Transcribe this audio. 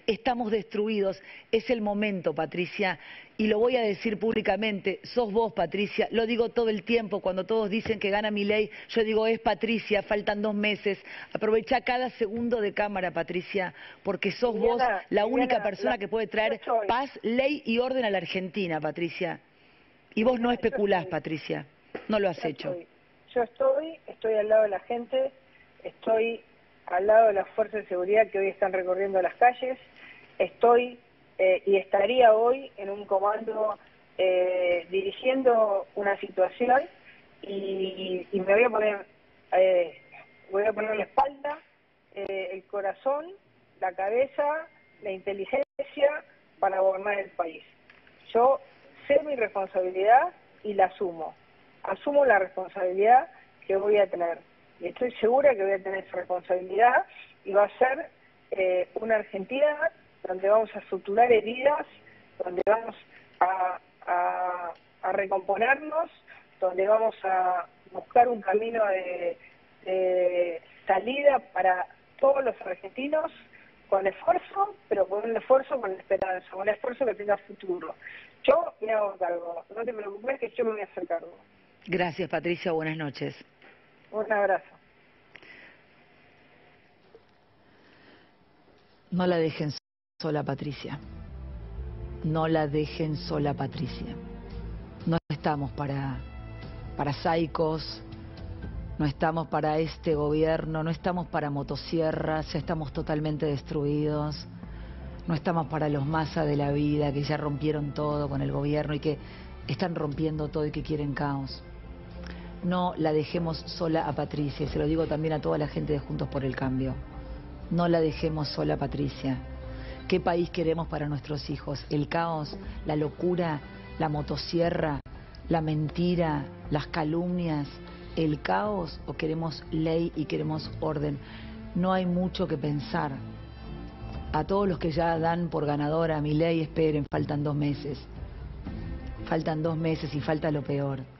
estamos destruidos. Es el momento, Patricia, y lo voy a decir públicamente, sos vos, Patricia, lo digo todo el tiempo, cuando todos dicen que gana Milei, yo digo, es Patricia, faltan 2 meses, aprovecha cada segundo de cámara, Patricia, porque sos vos la única persona que puede traer paz, ley y orden a la Argentina, Patricia. Y vos no especulás, Patricia, no lo has hecho. Yo estoy al lado de la gente, estoy al lado de las fuerzas de seguridad que hoy están recorriendo las calles, estoy y estaría hoy en un comando dirigiendo una situación y me voy a poner la espalda, el corazón, la cabeza, la inteligencia para gobernar el país. Yo sé mi responsabilidad y la asumo. Asumo la responsabilidad que voy a tener. Y estoy segura que voy a tener esa responsabilidad y va a ser una Argentina donde vamos a suturar heridas, donde vamos a recomponernos, donde vamos a buscar un camino de salida para todos los argentinos con esfuerzo, pero con un esfuerzo con esperanza, con un esfuerzo que tenga futuro. Yo me hago cargo, no te preocupes que yo me voy a hacer cargo. Gracias, Patricia, buenas noches. Un abrazo. No la dejen sola, Patricia. No la dejen sola, Patricia. No estamos para saicos, no estamos para este gobierno, no estamos para motosierras, ya estamos totalmente destruidos. No estamos para los Massa de la vida que ya rompieron todo con el gobierno y que están rompiendo todo y que quieren caos. No la dejemos sola a Patricia, y se lo digo también a toda la gente de Juntos por el Cambio. No la dejemos sola, Patricia. ¿Qué país queremos para nuestros hijos? ¿El caos, la locura, la motosierra, la mentira, las calumnias, el caos, o queremos ley y queremos orden? No hay mucho que pensar. A todos los que ya dan por ganadora a Milei, esperen, faltan 2 meses. Faltan 2 meses y falta lo peor.